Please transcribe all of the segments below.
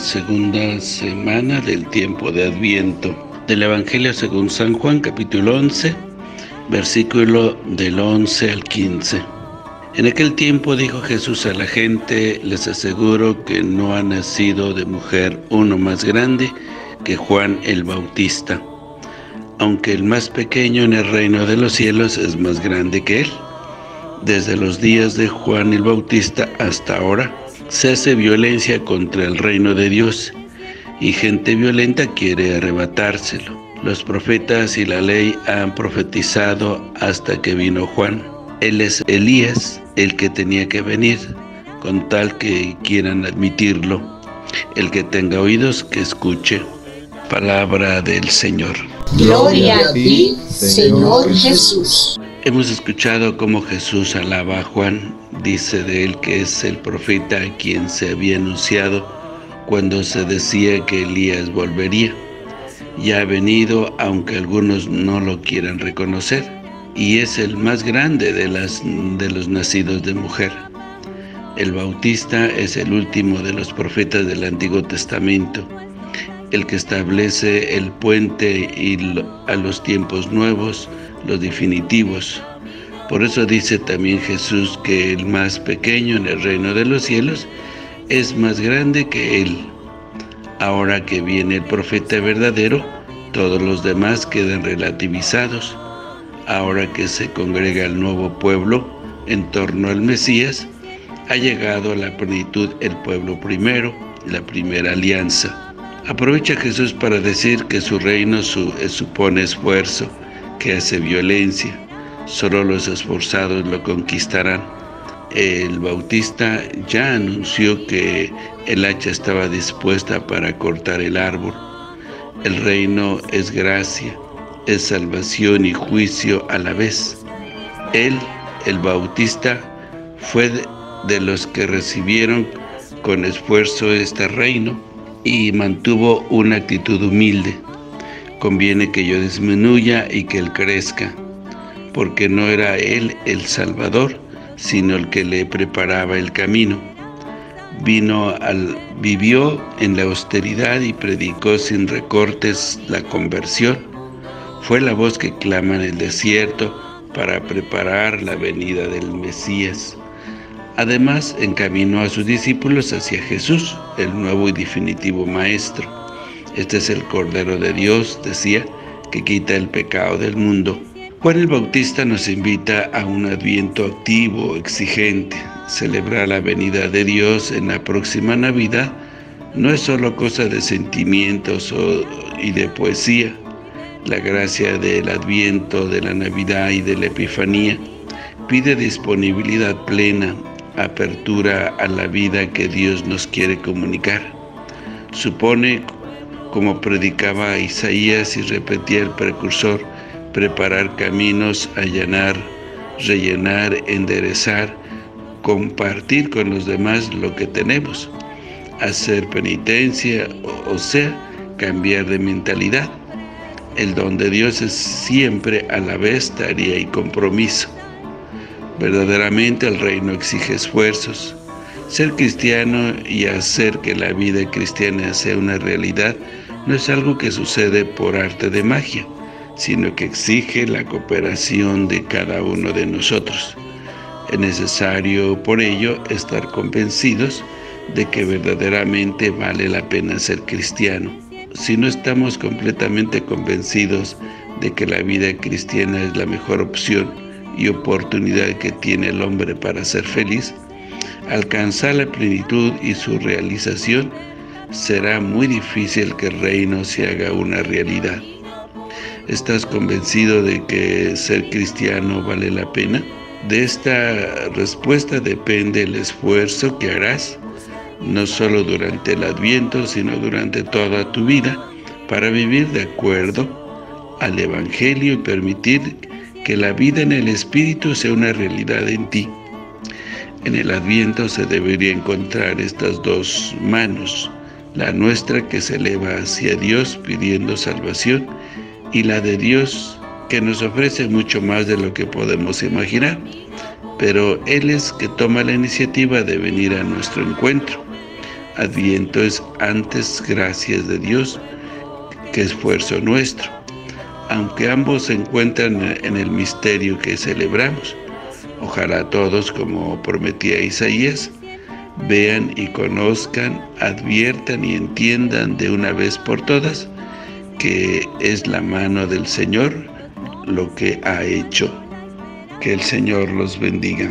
segunda semana del tiempo de Adviento. Del Evangelio según San Juan, capítulo 11, versículo del 11 al 15. En aquel tiempo dijo Jesús a la gente: les aseguro que no ha nacido de mujer uno más grande que Juan el Bautista, aunque el más pequeño en el reino de los cielos es más grande que él. Desde los días de Juan el Bautista hasta ahora se hace violencia contra el reino de Dios, y gente violenta quiere arrebatárselo. Los profetas y la ley han profetizado hasta que vino Juan. Él es Elías, el que tenía que venir, con tal que quieran admitirlo. El que tenga oídos, que escuche. Palabra del Señor. Gloria a ti, Señor Jesús. Hemos escuchado cómo Jesús alaba a Juan. Dice de él que es el profeta a quien se había anunciado cuando se decía que Elías volvería. Ya ha venido, aunque algunos no lo quieran reconocer, y es el más grande de los nacidos de mujer. El Bautista es el último de los profetas del Antiguo Testamento, el que establece el puente a los tiempos nuevos, los definitivos. Por eso dice también Jesús que el más pequeño en el reino de los cielos es más grande que él. Ahora que viene el profeta verdadero, todos los demás quedan relativizados. Ahora que se congrega el nuevo pueblo en torno al Mesías, ha llegado a la plenitud el pueblo primero, la primera alianza. Aprovecha Jesús para decir que su reino supone esfuerzo, que hace violencia. Solo los esforzados lo conquistarán. El Bautista ya anunció que el hacha estaba dispuesta para cortar el árbol. El reino es gracia, es salvación y juicio a la vez. Él, el Bautista, fue de los que recibieron con esfuerzo este reino y mantuvo una actitud humilde. Conviene que yo disminuya y que él crezca, porque no era él el Salvador, sino el que le preparaba el camino. Vivió en la austeridad y predicó sin recortes la conversión. Fue la voz que clama en el desierto para preparar la venida del Mesías. Además, encaminó a sus discípulos hacia Jesús, el nuevo y definitivo Maestro. Este es el Cordero de Dios, decía, que quita el pecado del mundo. Juan el Bautista nos invita a un Adviento activo, exigente. Celebrar la venida de Dios en la próxima Navidad no es solo cosa de sentimientos y de poesía. La gracia del Adviento, de la Navidad y de la Epifanía pide disponibilidad plena, apertura a la vida que Dios nos quiere comunicar. Supone, como predicaba Isaías y repetía el precursor, preparar caminos, allanar, rellenar, enderezar, compartir con los demás lo que tenemos, hacer penitencia, o sea, cambiar de mentalidad. El don de Dios es siempre a la vez tarea y compromiso. Verdaderamente el reino exige esfuerzos. Ser cristiano y hacer que la vida cristiana sea una realidad no es algo que sucede por arte de magia, sino que exige la cooperación de cada uno de nosotros. Es necesario, por ello, estar convencidos de que verdaderamente vale la pena ser cristiano. Si no estamos completamente convencidos de que la vida cristiana es la mejor opción y oportunidad que tiene el hombre para ser feliz, alcanzar la plenitud y su realización, será muy difícil que el reino se haga una realidad. ¿Estás convencido de que ser cristiano vale la pena? De esta respuesta depende el esfuerzo que harás, no solo durante el Adviento, sino durante toda tu vida, para vivir de acuerdo al Evangelio y permitir que la vida en el Espíritu sea una realidad en ti. En el Adviento se debería encontrar estas dos manos, la nuestra que se eleva hacia Dios pidiendo salvación, y la de Dios que nos ofrece mucho más de lo que podemos imaginar, pero Él es que toma la iniciativa de venir a nuestro encuentro. Adviento es antes gracias de Dios que esfuerzo nuestro, aunque ambos se encuentran en el misterio que celebramos. Ojalá todos, como prometía Isaías, vean y conozcan, adviertan y entiendan de una vez por todas que es la mano del Señor lo que ha hecho. Que el Señor los bendiga.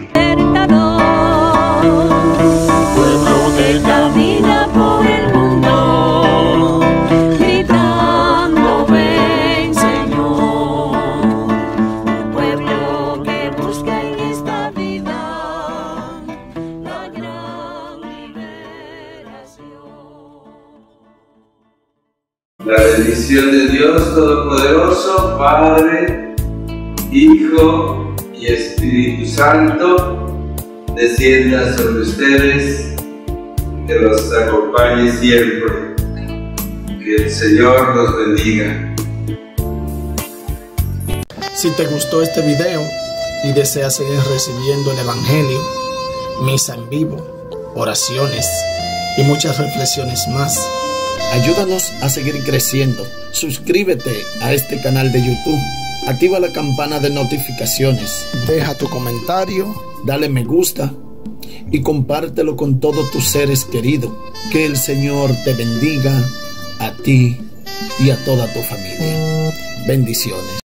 Pueblo que camina por el mundo, gritando ven Señor. Pueblo que busca en esta vida la gran liberación. La bendición de Dios Todopoderoso, Padre, Hijo y Espíritu Santo, descienda sobre ustedes, que los acompañe siempre. Que el Señor los bendiga. Si te gustó este video y deseas seguir recibiendo el Evangelio, misa en vivo, oraciones y muchas reflexiones más, ayúdanos a seguir creciendo. Suscríbete a este canal de YouTube. Activa la campana de notificaciones. Deja tu comentario, dale me gusta y compártelo con todos tus seres queridos. Que el Señor te bendiga a ti y a toda tu familia. Bendiciones.